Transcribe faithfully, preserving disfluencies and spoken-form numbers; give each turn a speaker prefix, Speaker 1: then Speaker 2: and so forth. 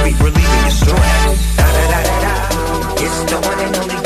Speaker 1: beat relieving your stress. Da da da da da. It's the one and only